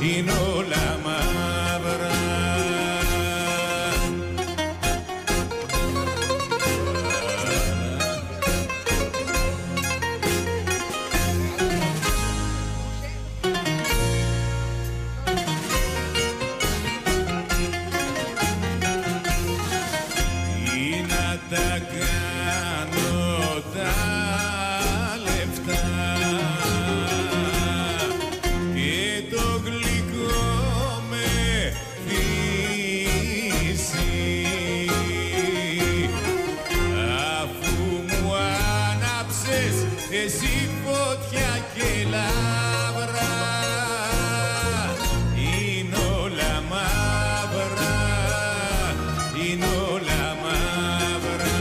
είναι όλα μαύρα. Τι να τα κάνω τα λεφτά και το γλυκό με φύση, αφού μου άναψες εσύ φωτιά και λαύρα, είναι όλα μαύρα, είναι όλα μαύρα,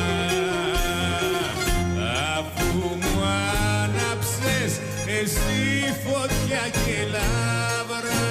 αφού μου άναψες εσύ φωτιά και λαύρα.